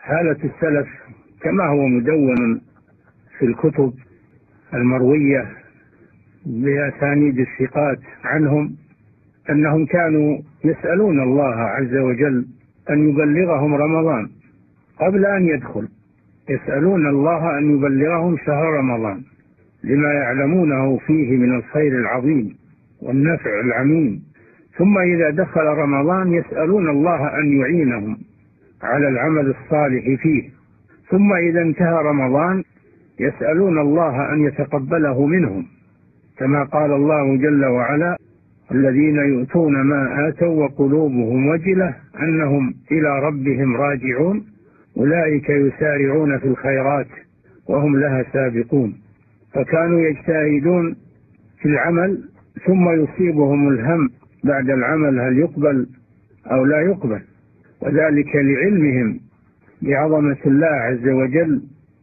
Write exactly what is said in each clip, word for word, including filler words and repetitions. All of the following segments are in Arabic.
حالة السلف كما هو مدون في الكتب المروية بأسانيد الثقات عنهم أنهم كانوا يسألون الله عز وجل أن يبلغهم رمضان قبل أن يدخل، يسألون الله أن يبلغهم شهر رمضان لما يعلمونه فيه من الخير العظيم والنفع العميم، ثم إذا دخل رمضان يسألون الله أن يعينهم على العمل الصالح فيه، ثم إذا انتهى رمضان يسألون الله أن يتقبله منهم، كما قال الله جل وعلا: الذين يؤتون ما آتوا وقلوبهم وجلة أنهم إلى ربهم راجعون أولئك يسارعون في الخيرات وهم لها سابقون. فكانوا يجتهدون في العمل ثم يصيبهم الهم بعد العمل هل يقبل أو لا يقبل، وذلك لعلمهم بعظمة الله عز وجل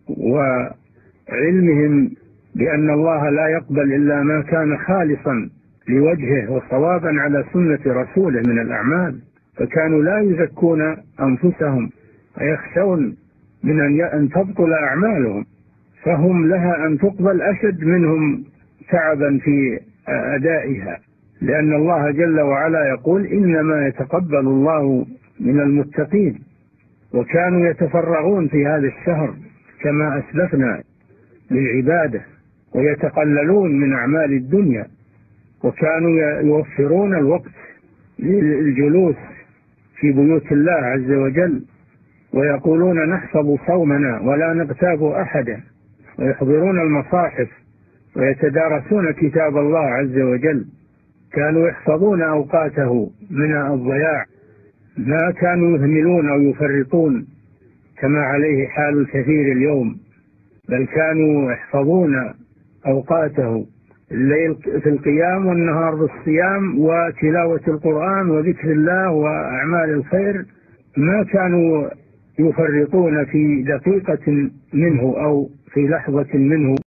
وعلمهم بأن الله لا يقبل إلا ما كان خالصا لوجهه وصوابا على سنة رسوله من الأعمال، فكانوا لا يزكون أنفسهم ويخشون من أن تبطل أعمالهم، فهم لها أن تقبل أشد منهم تعبا في أدائها، لأن الله جل وعلا يقول: إنما يتقبل الله من المتقين. وكانوا يتفرغون في هذا الشهر كما أسلفنا للعبادة ويتقللون من أعمال الدنيا، وكانوا يوفرون الوقت للجلوس في بيوت الله عز وجل، ويقولون: نحفظ صومنا ولا نغتاب أحدا، ويحضرون المصاحف ويتدارسون كتاب الله عز وجل. كانوا يحفظون أوقاته من الضياع، ما كانوا يهملون أو يفرطون كما عليه حال الكثير اليوم، بل كانوا يحفظون أوقاته الليل في القيام والنهار بالصيام وتلاوة القرآن وذكر الله وأعمال الخير، ما كانوا يفرطون في دقيقة منه أو في لحظة منه.